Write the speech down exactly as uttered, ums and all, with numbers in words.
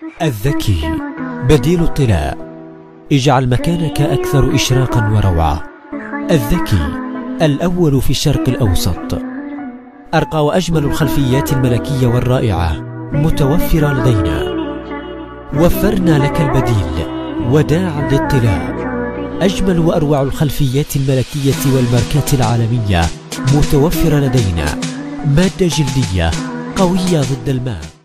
الذكي بديل الطلاء. اجعل مكانك أكثر إشراقا وروعة. الذكي الأول في الشرق الأوسط. أرقى وأجمل الخلفيات الملكية والرائعة متوفرة لدينا. وفرنا لك البديل وداعا للطلاء. أجمل وأروع الخلفيات الملكية والماركات العالمية متوفرة لدينا. مادة جلدية قوية ضد الماء.